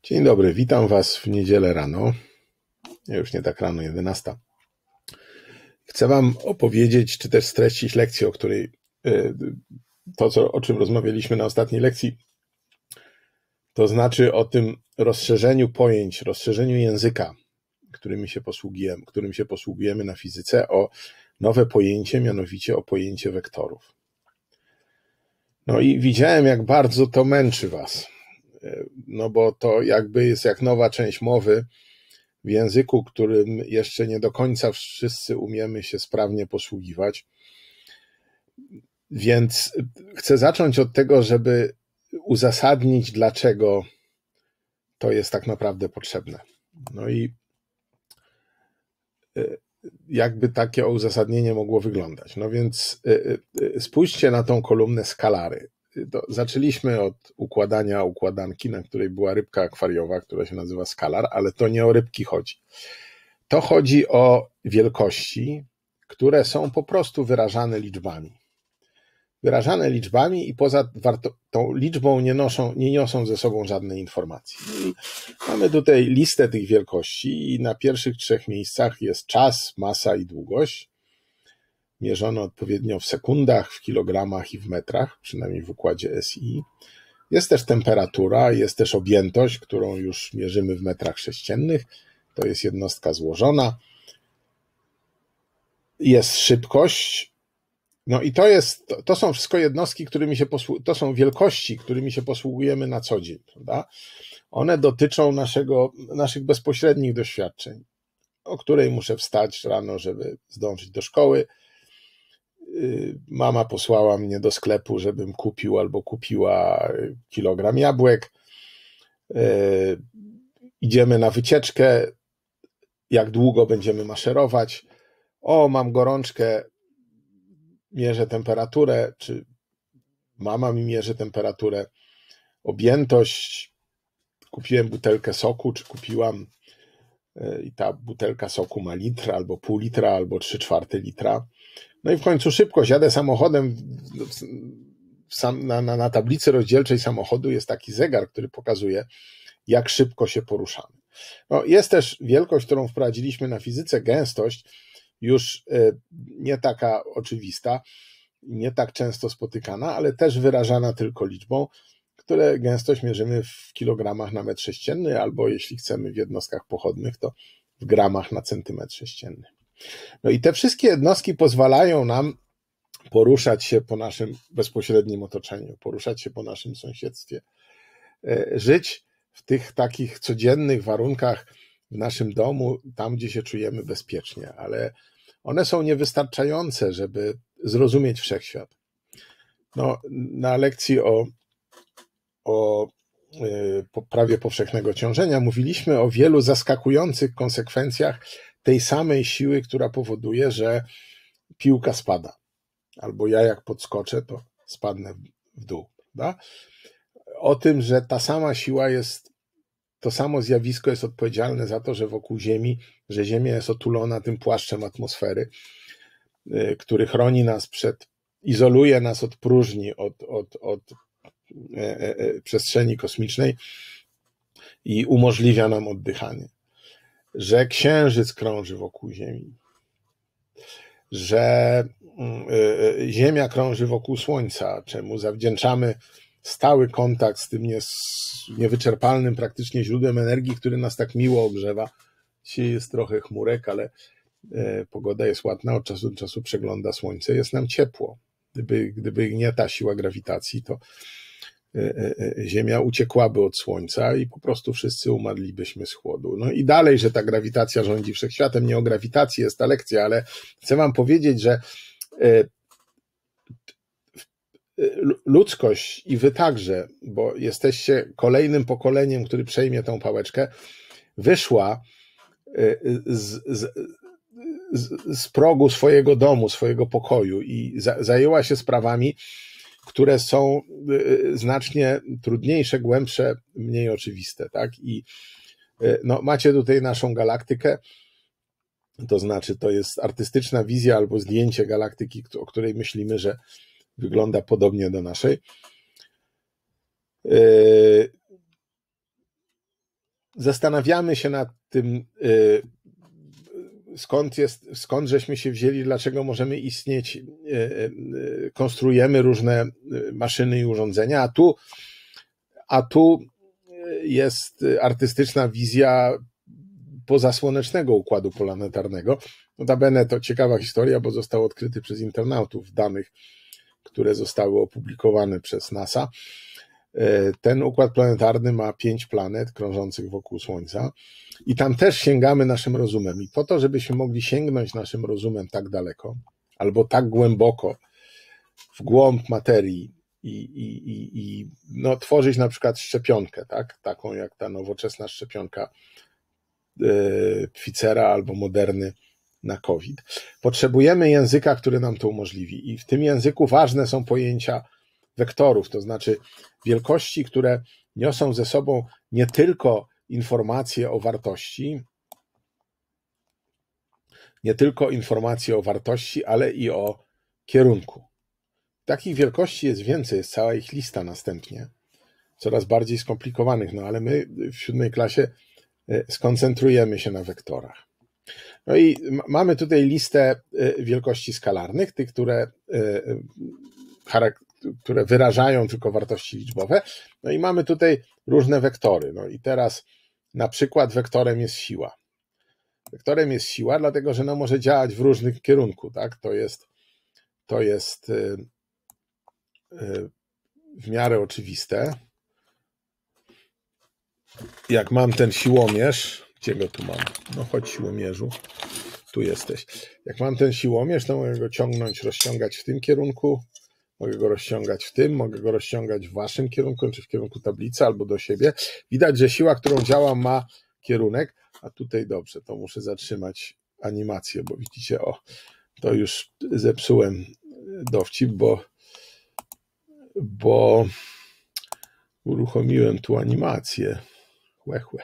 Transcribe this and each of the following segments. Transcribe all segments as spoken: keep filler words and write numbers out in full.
Dzień dobry, witam Was w niedzielę rano. Już nie tak rano, jedenasta. Chcę Wam opowiedzieć, czy też streścić lekcję, o której to, co, o czym rozmawialiśmy na ostatniej lekcji, to znaczy o tym rozszerzeniu pojęć, rozszerzeniu języka, którym się posługujemy, którym się posługujemy na fizyce, o nowe pojęcie, mianowicie o pojęcie wektorów. No i widziałem, jak bardzo to męczy Was. No bo to jakby jest jak nowa część mowy w języku, którym jeszcze nie do końca wszyscy umiemy się sprawnie posługiwać. Więc chcę zacząć od tego, żeby uzasadnić, dlaczego to jest tak naprawdę potrzebne. No i jakby takie uzasadnienie mogło wyglądać. No więc spójrzcie na tą kolumnę skalary. Zaczęliśmy od układania układanki, na której była rybka akwariowa, która się nazywa skalar, ale to nie o rybki chodzi. To chodzi o wielkości, które są po prostu wyrażane liczbami. Wyrażane liczbami i poza tą liczbą nie, noszą, nie niosą ze sobą żadnej informacji. I mamy tutaj listę tych wielkości i na pierwszych trzech miejscach jest czas, masa i długość, mierzone odpowiednio w sekundach, w kilogramach i w metrach, przynajmniej w układzie S I. Jest też temperatura, jest też objętość, którą już mierzymy w metrach sześciennych. To jest jednostka złożona. Jest szybkość. No i to jest, to, to są wszystko jednostki, którymi się posłu, to są wielkości, którymi się posługujemy na co dzień, prawda? One dotyczą naszego, naszych bezpośrednich doświadczeń, o której muszę wstać rano, żeby zdążyć do szkoły. Mama posłała mnie do sklepu, żebym kupił albo kupiła kilogram jabłek. Idziemy na wycieczkę. Jak długo będziemy maszerować? O, mam gorączkę, mierzę temperaturę, czy mama mi mierzy temperaturę. Objętość. Kupiłem butelkę soku, czy kupiłam i ta butelka soku ma litr, albo pół litra, albo trzy czwarte litra. No i w końcu szybkość. Jadę samochodem, na, na, na tablicy rozdzielczej samochodu jest taki zegar, który pokazuje, jak szybko się poruszamy. No, jest też wielkość, którą wprowadziliśmy na fizyce, gęstość, już nie taka oczywista, nie tak często spotykana, ale też wyrażana tylko liczbą, które gęstość mierzymy w kilogramach na metr sześcienny, albo jeśli chcemy w jednostkach pochodnych, to w gramach na centymetr sześcienny. No i te wszystkie jednostki pozwalają nam poruszać się po naszym bezpośrednim otoczeniu, poruszać się po naszym sąsiedztwie, żyć w tych takich codziennych warunkach w naszym domu, tam gdzie się czujemy bezpiecznie, ale one są niewystarczające, żeby zrozumieć wszechświat. No, na lekcji o, o prawie powszechnego ciążenia mówiliśmy o wielu zaskakujących konsekwencjach tej samej siły, która powoduje, że piłka spada. Albo ja jak podskoczę, to spadnę w dół. Prawda? O tym, że ta sama siła jest, to samo zjawisko jest odpowiedzialne za to, że wokół Ziemi, że Ziemia jest otulona tym płaszczem atmosfery, który chroni nas przed, izoluje nas od próżni, od, od, od e, e, przestrzeni kosmicznej i umożliwia nam oddychanie. Że Księżyc krąży wokół Ziemi, że Ziemia krąży wokół Słońca, czemu zawdzięczamy stały kontakt z tym niewyczerpalnym praktycznie źródłem energii, który nas tak miło ogrzewa. Dzisiaj jest trochę chmurek, ale pogoda jest ładna, od czasu do czasu przegląda słońce, jest nam ciepło. Gdyby, gdyby nie ta siła grawitacji, to Ziemia uciekłaby od Słońca i po prostu wszyscy umarlibyśmy z chłodu. No i dalej, że ta grawitacja rządzi wszechświatem. Nie o grawitacji jest ta lekcja, ale chcę wam powiedzieć, że ludzkość i wy także, bo jesteście kolejnym pokoleniem, który przejmie tą pałeczkę, wyszła z, z, z, z progu swojego domu, swojego pokoju i za, zajęła się sprawami, które są znacznie trudniejsze, głębsze, mniej oczywiste, tak? I no, macie tutaj naszą galaktykę, to znaczy to jest artystyczna wizja albo zdjęcie galaktyki, o której myślimy, że wygląda podobnie do naszej. zastanawiamy się nad tym, y, skąd jest, skąd żeśmy się wzięli, dlaczego możemy istnieć, konstruujemy różne maszyny i urządzenia, a tu, a tu jest artystyczna wizja pozasłonecznego układu planetarnego. Notabene to ciekawa historia, bo został odkryty przez internautów w danych, które zostały opublikowane przez NASA. Ten układ planetarny ma pięć planet krążących wokół Słońca i tam też sięgamy naszym rozumem. I po to, żebyśmy mogli sięgnąć naszym rozumem tak daleko, albo tak głęboko w głąb materii i, i, i, i no, tworzyć na przykład szczepionkę, tak? Taką jak ta nowoczesna szczepionka yy, Pfizera albo Moderny na COVID. Potrzebujemy języka, który nam to umożliwi i w tym języku ważne są pojęcia wektorów, to znaczy wielkości, które niosą ze sobą nie tylko informacje o wartości, nie tylko informacje o wartości, ale i o kierunku. Takich wielkości jest więcej, jest cała ich lista następnie, coraz bardziej skomplikowanych, no ale my w siódmej klasie skoncentrujemy się na wektorach. No i mamy tutaj listę wielkości skalarnych, tych, które charakteryzują które wyrażają tylko wartości liczbowe. No i mamy tutaj różne wektory. No i teraz na przykład wektorem jest siła. Wektorem jest siła, dlatego że no może działać w różnych kierunkach, tak? To jest, to jest yy, yy, w miarę oczywiste. Jak mam ten siłomierz, gdzie go tu mam? No chodź siłomierzu, tu jesteś. Jak mam ten siłomierz, to mogę go ciągnąć, rozciągać w tym kierunku, mogę go rozciągać w tym, mogę go rozciągać w waszym kierunku, czy w kierunku tablicy, albo do siebie. Widać, że siła, którą działam, ma kierunek, a tutaj dobrze, to muszę zatrzymać animację, bo widzicie, o, to już zepsułem dowcip, bo, bo uruchomiłem tu animację. Chłe, chłe.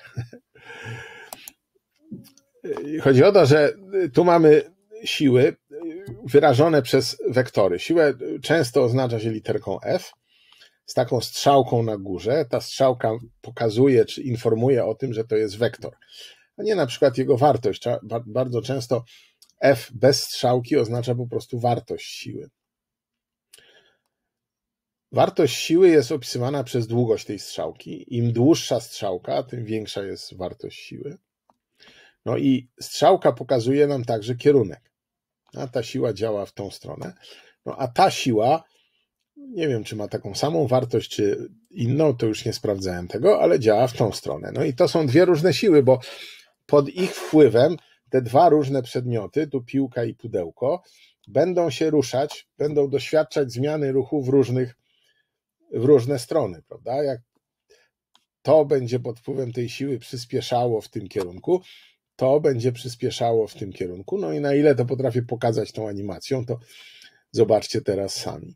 Chodzi o to, że tu mamy siły wyrażone przez wektory. Siłę często oznacza się literką F z taką strzałką na górze. Ta strzałka pokazuje czy informuje o tym, że to jest wektor, a nie na przykład jego wartość. Bardzo często F bez strzałki oznacza po prostu wartość siły. Wartość siły jest opisywana przez długość tej strzałki. Im dłuższa strzałka, tym większa jest wartość siły. No i strzałka pokazuje nam także kierunek. A ta siła działa w tą stronę. No a ta siła, nie wiem, czy ma taką samą wartość, czy inną, to już nie sprawdzałem tego, ale działa w tą stronę. No i to są dwie różne siły, bo pod ich wpływem te dwa różne przedmioty, tu piłka i pudełko, będą się ruszać, będą doświadczać zmiany ruchu w różnych, w różne strony, prawda? Jak to będzie pod wpływem tej siły przyspieszało w tym kierunku, to będzie przyspieszało w tym kierunku. No i na ile to potrafię pokazać tą animacją, to zobaczcie teraz sami.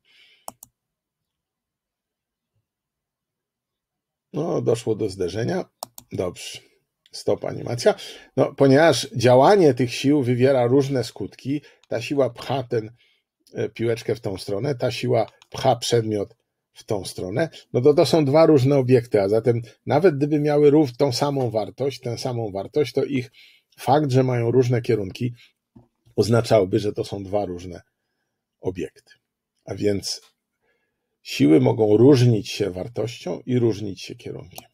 No, doszło do zderzenia. Dobrze. Stop animacja. No, ponieważ działanie tych sił wywiera różne skutki, ta siła pcha tę piłeczkę w tą stronę, ta siła pcha przedmiot w tą stronę, no to to są dwa różne obiekty, a zatem nawet gdyby miały rów tą samą wartość, tę samą wartość, to ich fakt, że mają różne kierunki, oznaczałby, że to są dwa różne obiekty. A więc siły mogą różnić się wartością i różnić się kierunkiem.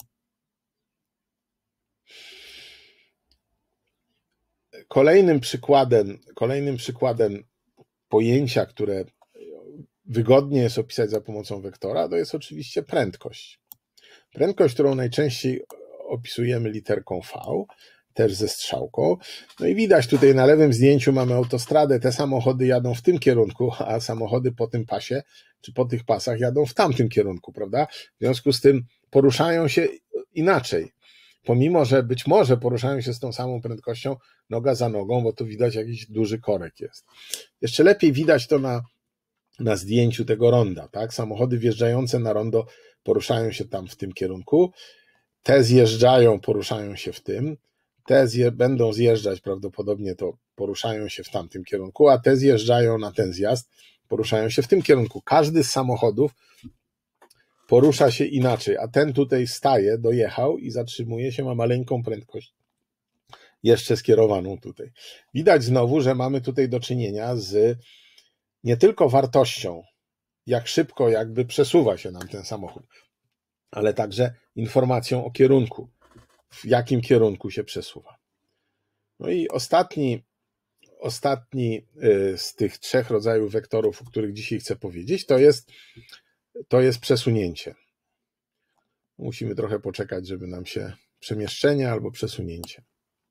Kolejnym przykładem, kolejnym przykładem pojęcia, które wygodnie jest opisać za pomocą wektora, to jest oczywiście prędkość. Prędkość, którą najczęściej opisujemy literką V, też ze strzałką. No i widać tutaj na lewym zdjęciu mamy autostradę, te samochody jadą w tym kierunku, a samochody po tym pasie, czy po tych pasach jadą w tamtym kierunku, prawda? W związku z tym poruszają się inaczej. Pomimo, że być może poruszają się z tą samą prędkością noga za nogą, bo tu widać jakiś duży korek jest. Jeszcze lepiej widać to na, na zdjęciu tego ronda, tak? Samochody wjeżdżające na rondo poruszają się tam w tym kierunku, te zjeżdżają, poruszają się w tym, te zje, będą zjeżdżać prawdopodobnie, to poruszają się w tamtym kierunku, a te zjeżdżają na ten zjazd, poruszają się w tym kierunku. Każdy z samochodów porusza się inaczej, a ten tutaj staje, dojechał i zatrzymuje się, ma maleńką prędkość jeszcze skierowaną tutaj. Widać znowu, że mamy tutaj do czynienia z nie tylko wartością, jak szybko jakby przesuwa się nam ten samochód, ale także informacją o kierunku, w jakim kierunku się przesuwa. No i ostatni, ostatni z tych trzech rodzajów wektorów, o których dzisiaj chcę powiedzieć, to jest, to jest przesunięcie. Musimy trochę poczekać, żeby nam się przemieszczenie albo przesunięcie.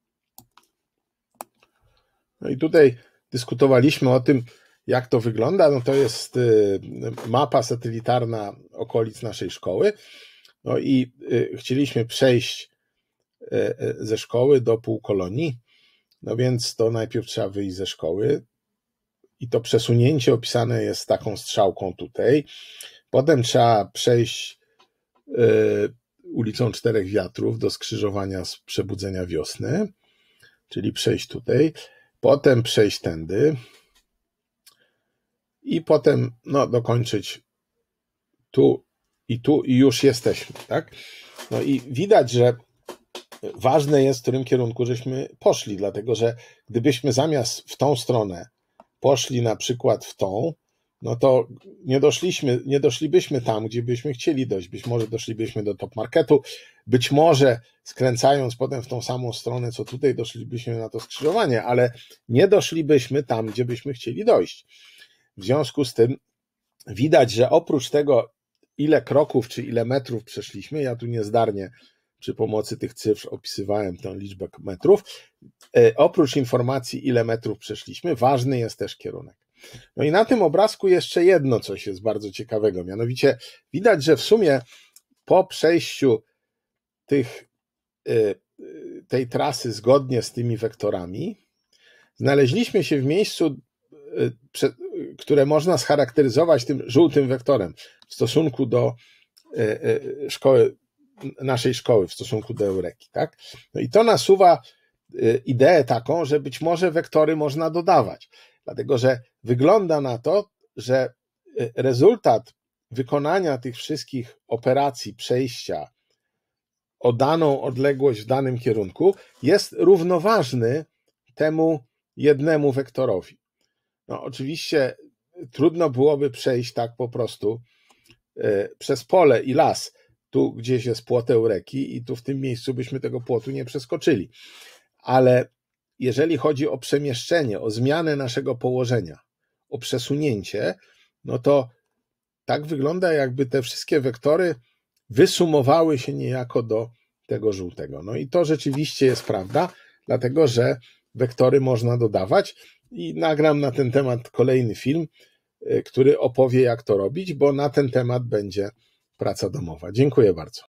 No i tutaj dyskutowaliśmy o tym, jak to wygląda. No to jest mapa satelitarna okolic naszej szkoły. No i chcieliśmy przejść ze szkoły do półkolonii. No więc to najpierw trzeba wyjść ze szkoły i to przesunięcie opisane jest taką strzałką tutaj. Potem trzeba przejść ulicą Czterech Wiatrów do skrzyżowania z Przebudzenia Wiosny, czyli przejść tutaj. Potem przejść tędy i potem no, dokończyć tu i tu i już jesteśmy, tak? No i widać, że ważne jest, w którym kierunku żeśmy poszli, dlatego że gdybyśmy zamiast w tą stronę poszli na przykład w tą, no to nie doszliśmy, nie doszlibyśmy tam, gdzie byśmy chcieli dojść. Być może doszlibyśmy do top marketu, być może skręcając potem w tą samą stronę, co tutaj, doszlibyśmy na to skrzyżowanie, ale nie doszlibyśmy tam, gdzie byśmy chcieli dojść. W związku z tym widać, że oprócz tego, ile kroków czy ile metrów przeszliśmy, ja tu niezdarnie przy pomocy tych cyfr opisywałem tę liczbę metrów, oprócz informacji, ile metrów przeszliśmy, ważny jest też kierunek. No i na tym obrazku jeszcze jedno coś jest bardzo ciekawego, mianowicie widać, że w sumie po przejściu tych, tej trasy zgodnie z tymi wektorami znaleźliśmy się w miejscu, które można scharakteryzować tym żółtym wektorem w stosunku do szkoły, naszej szkoły, w stosunku do Eureki, tak? No i to nasuwa ideę taką, że być może wektory można dodawać, dlatego że wygląda na to, że rezultat wykonania tych wszystkich operacji przejścia o daną odległość w danym kierunku jest równoważny temu jednemu wektorowi. No oczywiście trudno byłoby przejść tak po prostu przez pole i las. Tu gdzieś jest płot Eureki i tu w tym miejscu byśmy tego płotu nie przeskoczyli. Ale jeżeli chodzi o przemieszczenie, o zmianę naszego położenia, o przesunięcie, no to tak wygląda, jakby te wszystkie wektory wysumowały się niejako do tego żółtego. No i to rzeczywiście jest prawda, dlatego że wektory można dodawać i nagram na ten temat kolejny film, który opowie, jak to robić, bo na ten temat będzie praca domowa. Dziękuję bardzo.